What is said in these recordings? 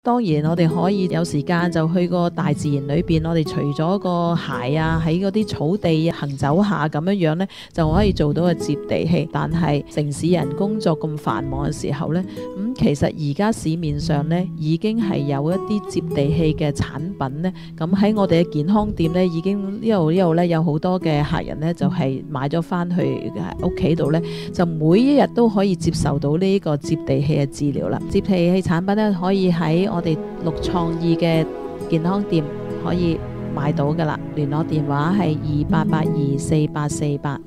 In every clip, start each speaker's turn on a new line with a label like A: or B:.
A: 當然我哋可以有時間就去個大自然裏邊，我哋除咗個鞋啊，喺嗰啲草地行走下咁樣呢，就可以做到個接地氣。但係城市人工作咁繁忙嘅時候呢，其實而家市面上呢已經係有一啲接地氣嘅產品呢。咁喺我哋嘅健康店呢，已經呢度呢有好多嘅客人呢，就係買咗翻去屋企度呢，就每一日都可以接受到呢個接地氣嘅治療啦。接地氣產品呢，可以喺我哋綠創意嘅健康店可以買到噶啦，聯絡電話係28824848。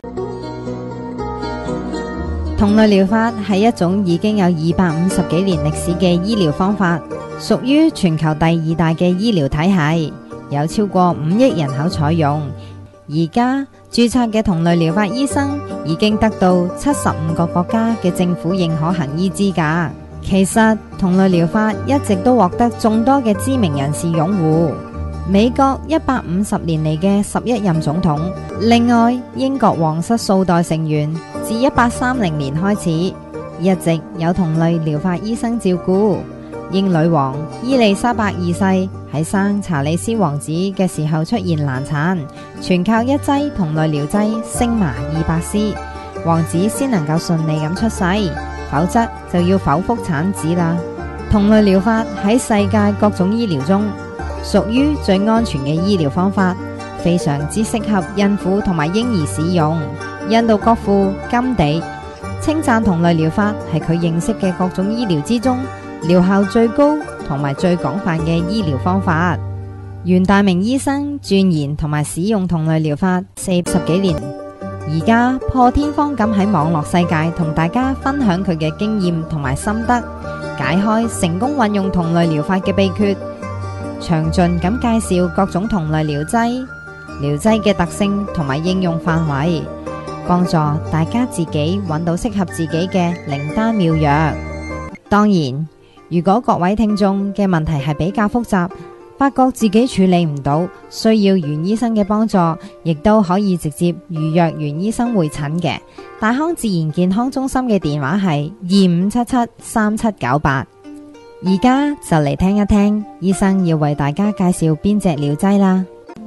B: 同類療法係一種已經有250幾年歷史嘅醫療方法，屬於全球第2大嘅醫療體系，有超過5億人口採用。而家註冊嘅同類療法醫生已經得到75個國家嘅政府認可行醫資格。其實同類療法一直都獲得眾多嘅知名人士擁護。美國150年嚟嘅11任總統，另外英國皇室數代成員自1830年開始，一直有同類療法醫生照顧。英女王伊麗莎白二世喺生查理斯王子嘅時候出現難產，全靠一劑同類療劑星麻200絲，王子先能夠順利咁出世，否則就要剖腹產子啦。同類療法喺世界各種醫療中屬於最安全嘅醫療方法，非常之適合孕婦同埋嬰兒使用。印度國父甘地稱讚同類療法係佢認識嘅各種醫療之中療效最高同埋最廣泛嘅醫療方法。袁大明醫生鑽研同埋使用同類療法40幾年，而家破天荒咁喺網絡世界同大家分享佢嘅經驗同埋心得，解開成功運用同類療法嘅秘訣，詳盡咁介紹各種同類療劑嘅特性同埋應用範圍，幫助大家自己揾到適合自己嘅靈丹妙藥。當然，如果各位聽眾嘅問題係比較複雜，發覺自己處理唔到，需要袁醫生嘅幫助，亦都可以直接預約袁醫生會診嘅。大康自然健康中心嘅電話係25773798。而家就嚟聽一聽醫生要為大家介紹邊隻療劑啦。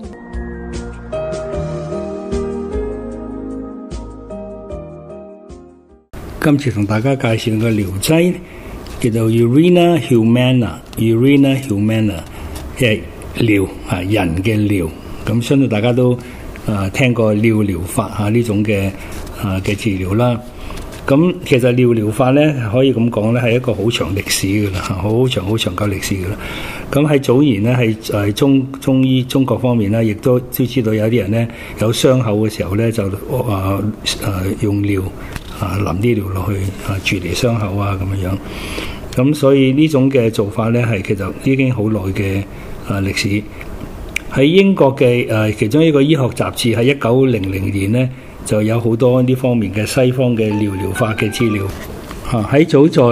C: 今次同大家介紹嘅療劑叫做 Urina Humana，Urina Humana 即係療人嘅療。咁相信大家都聽過尿療法呢種嘅治療啦。咁其實尿療法咧可以咁講咧係一個好長歷史噶啦，好長久歷史噶啦。咁喺早年咧係中醫中國方面咧，亦都知道有啲人咧有傷口嘅時候咧就用尿淋啲尿落去處理傷口啊咁樣。咁所以呢種嘅做法咧係其實已經好耐嘅歷史。喺英國嘅其中一個醫學雜誌喺1900年咧就有好多呢方面嘅西方嘅尿療法嘅資料。喺早在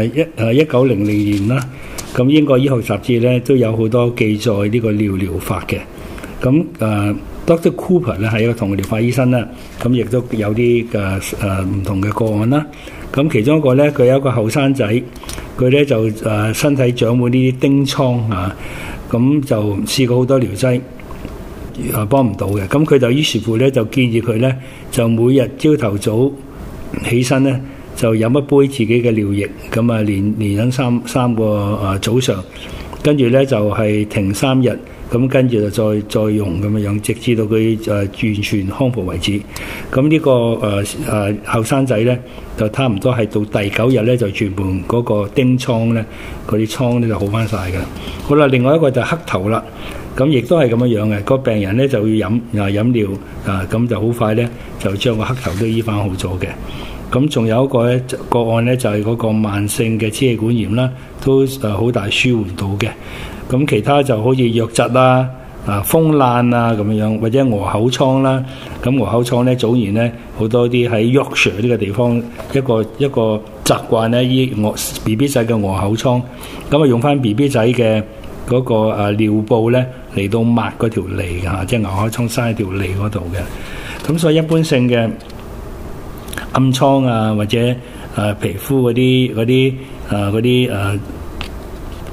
C: 1900年啦，咁英國醫學雜誌咧都有好多記載呢個尿療法嘅。咁Dr. Cooper 咧係一個同類療法醫生啦，咁亦都有啲唔同嘅個案啦。咁其中一個咧，佢有一個後生仔，佢咧就身體長滿呢啲疔瘡咁就試過好多療劑，幫唔到嘅。咁佢就於是乎咧就建議佢咧就每日朝頭早起身咧就飲一杯自己嘅尿液，咁連飲三個早上，跟住咧就係停3日。咁跟住就再用咁樣，直至到佢完全康復為止。咁呢個後生仔咧，就差唔多係到第9日咧，就全部嗰個疔瘡咧，嗰啲瘡咧就好翻晒㗎。好啦，另外一個就黑頭啦。咁亦都係咁樣嘅，個病人咧就要飲尿咁就好快咧就將個黑頭都醫翻好咗嘅。咁仲有一個咧個案咧就係嗰個慢性嘅支氣管炎啦，都好大舒緩到嘅。咁其他就好似瘧疾啦、風爛啊咁樣，或者鵝口瘡啦。咁鵝口瘡咧，早年咧好多啲喺 Yorkshire 呢個地方一個習慣咧，醫BB 仔嘅鵝口瘡，咁用翻 BB 仔嘅嗰個尿布咧嚟到抹嗰條脷㗎，即係鵝口瘡生喺條脷嗰度嘅。咁所以一般性嘅暗瘡啊，或者皮膚嗰啲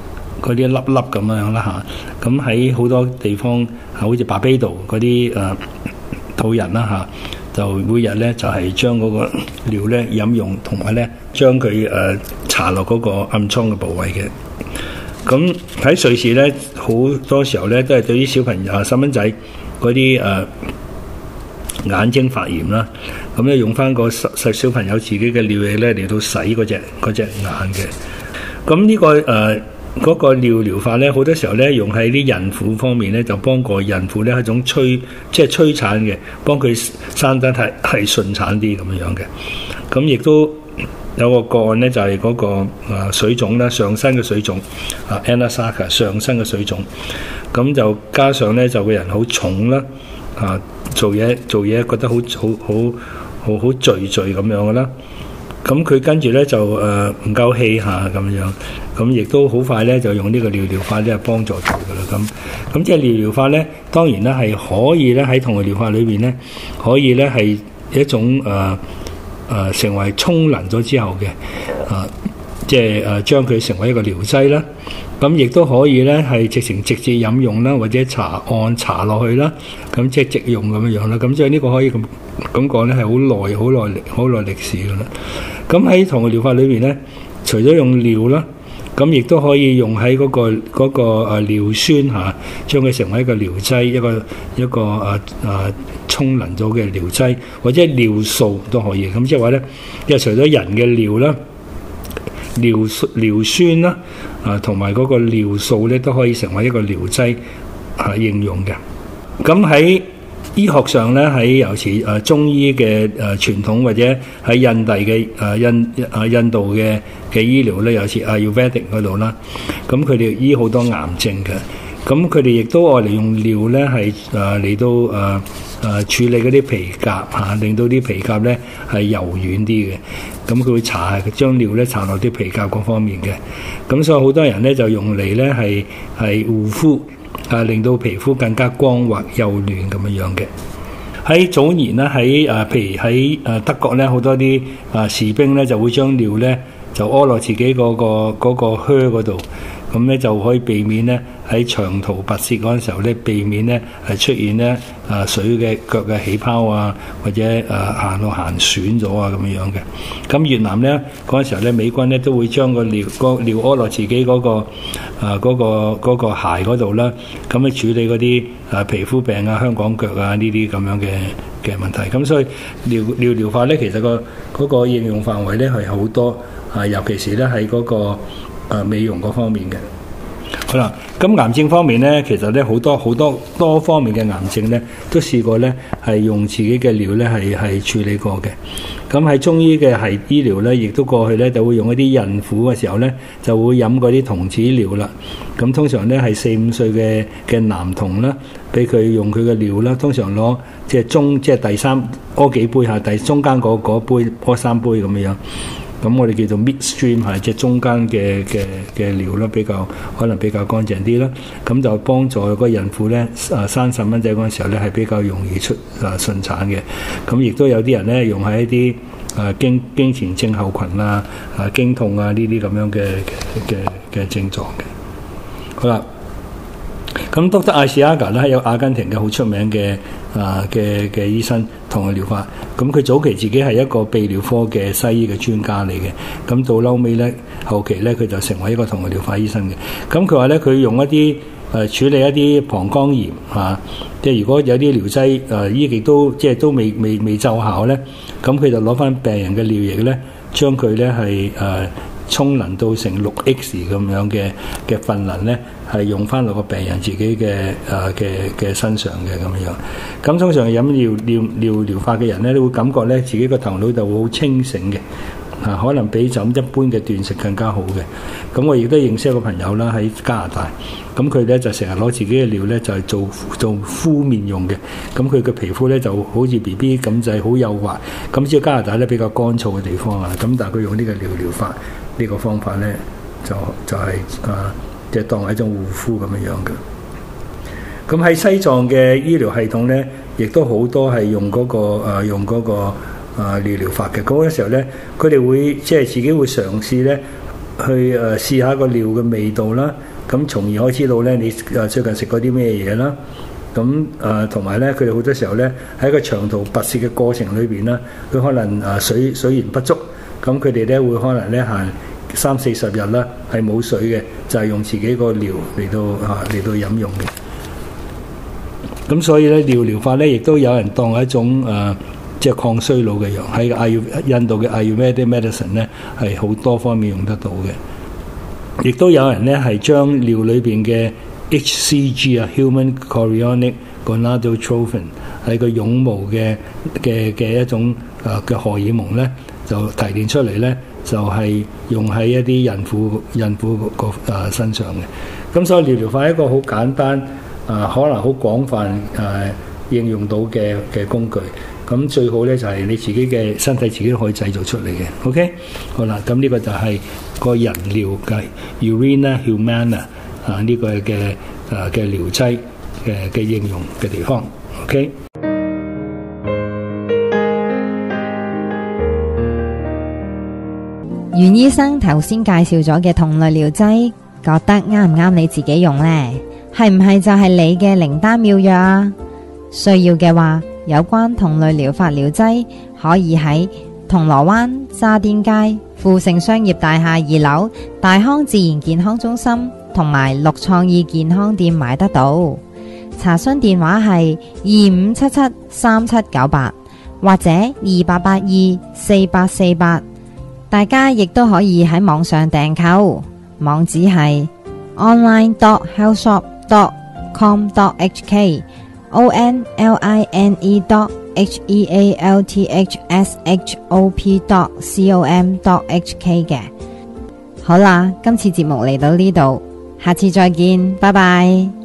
C: 嗰啲粒粒咁樣啦嚇。咁喺好多地方好似巴比島嗰啲土人啦嚇，就每日咧就係將嗰個尿咧飲用，同埋咧將佢搽落嗰個暗瘡嘅部位嘅。咁喺瑞士咧，好多時候咧都係對啲小朋友細蚊仔嗰啲眼睛發炎啦，咁咧用翻個細小朋友自己嘅尿液咧嚟到洗嗰隻眼嘅。咁呢嗰個尿療法咧，好多時候咧用喺啲孕婦方面咧，就幫個孕婦咧係一種催產嘅，幫佢生得係順產啲咁樣嘅。咁亦都有個案咧，就係嗰個水腫啦，上身嘅水腫Anasaka 上身嘅水腫，咁就加上咧就個人好重啦，做嘢覺得好攰咁樣嘅啦。咁佢跟住咧就唔夠氣下咁樣，咁亦都好快咧就用呢個尿療法咧幫助佢噶啦。咁即係尿療法咧，當然咧係可以咧喺同個療法裏邊咧，可以咧係一種成為沖涼咗之後嘅即係將佢成為一個療劑啦。咁亦都可以咧係直接飲用啦，或者搽落去啦。咁即係直用咁樣啦。咁即係呢個可以咁講咧係好耐歷史噶啦。咁喺同個療法裏邊咧，除咗用尿啦，咁亦都可以用喺嗰個尿酸嚇，將佢成為一個療劑，一個沖涼咗嘅療劑，或者尿素都可以。咁即係話咧，因為除咗人嘅尿啦、尿酸啦，同埋嗰個尿素咧，都可以成為一個療劑應用嘅。咁喺醫學上咧，喺尤其中醫嘅傳統，或者喺印度嘅醫療咧，尤其Ayurvedic嗰度啦，咁佢哋醫好多癌症嘅。咁佢哋亦都愛嚟用尿咧，係嚟到處理嗰啲皮革令到啲皮革咧係柔軟啲嘅。咁佢會將尿咧搽落啲皮革嗰方面嘅。咁所以好多人咧就用嚟咧係護膚。令到皮膚更加光滑幼嫩咁樣嘅。喺早年咧，譬如喺德國咧，好多啲士兵咧就會將尿咧就屙落自己嗰個靴嗰度，咁咧就可以避免咧喺長途跋涉嗰陣時候咧，避免咧係出現咧水嘅腳嘅起泡或者行損咗咁樣嘅。咁越南咧嗰陣時候咧，美軍咧都會將個尿屙落自己嗰個鞋嗰度啦，咁去處理嗰啲皮膚病香港腳呢啲咁樣嘅問題。咁所以尿療法咧，其實嗰個應用範圍咧係好多，尤其是咧喺嗰個美容嗰方面嘅。好啦，咁癌症方面咧，其實咧好多方面嘅癌症咧，都試過咧係用自己嘅尿咧係處理過嘅。咁喺中醫嘅係醫療咧，亦都過去咧就會用一啲孕婦嘅時候咧，就會飲嗰啲童子尿啦。咁通常咧係4-5歲嘅男童啦，俾佢用佢嘅尿啦，通常攞即係第三屙幾杯下，第中間嗰杯屙3杯咁樣。咁我哋叫做 midstream 係即係中間嘅尿啦，可能比較乾淨啲啦。咁就幫助個孕婦咧生細蚊仔嗰陣時候咧係比較容易出順產嘅。咁亦都有啲人咧用喺一啲經前症候群經痛呢啲咁樣嘅症狀嘅。好啦，咁 Dr. Asiaga 咧有阿根廷嘅好出名嘅醫生同佢療法。咁佢早期自己係一個泌尿科嘅西醫嘅專家嚟嘅，咁到嬲尾咧後期咧佢就成為一個同佢療法醫生嘅。咁佢話咧佢用一啲處理一啲膀胱炎即係如果有啲療劑醫極都即係都未奏效咧，咁佢就攞翻病人嘅尿液咧，將佢咧係沖能到成6X 咁樣嘅份能咧，係用翻落個病人自己嘅身上嘅咁樣。咁通常飲尿療法嘅人咧，都會感覺咧自己個頭腦就會好清醒嘅，可能比就咁一般嘅斷食更加好嘅。咁我亦都認識一個朋友啦，喺加拿大，咁佢咧就成日攞自己嘅尿咧就係做敷面用嘅。咁佢嘅皮膚咧就好似 BB 咁就係好幼滑。咁知道加拿大咧比較乾燥嘅地方咁但係佢用呢個尿療法呢個方法咧就係即係當係一種護膚咁樣嘅。咁喺西藏嘅醫療系統咧，亦都好多係用嗰個尿療法嘅。嗰個時候咧，佢哋會即係自己會嘗試咧去試下個尿嘅味道啦， 咁從而可以知道咧你最近食過啲咩嘢啦。咁同埋咧，佢哋好多時候咧喺一個長途跋涉嘅過程裏邊啦，佢可能水源不足，咁佢哋咧會可能咧行30-40日啦，係冇水嘅，就係用自己個尿嚟到飲用嘅。咁所以咧尿療法咧，亦都有人當係一種即係抗衰老嘅藥，喺印度嘅 Ayurvedic medicine 咧係好多方面用得到嘅。亦都有人咧係將尿裏邊嘅HCG Human Chorionic Gonadotropin 係個絨毛嘅一種嘅荷爾蒙咧，就提煉出嚟咧，就係用喺一啲孕婦個身上嘅。咁所以尿療法係一個好簡單可能好廣泛應用到嘅工具。咁最好咧就係你自己嘅身體自己都可以製造出嚟嘅。OK， 好啦，咁呢個就係個人尿嘅 Urina Humana 呢個嘅療劑嘅應用嘅地方。OK，
B: 袁醫生頭先介紹咗嘅同類療劑，覺得啱唔啱你自己用呢？係唔係就係你嘅靈丹妙藥啊？需要嘅話，有關同類療法療劑可以喺銅鑼灣渣甸街富盛商業大廈2樓大康自然健康中心同埋綠創意健康店買得到。查詢電話係25773798或者28824848。大家亦都可以喺網上訂購，網址係 online.healthshop.com.hk online.healthshop.com.hk 嘅。好啦，今次節目嚟到呢度，下次再見，拜拜。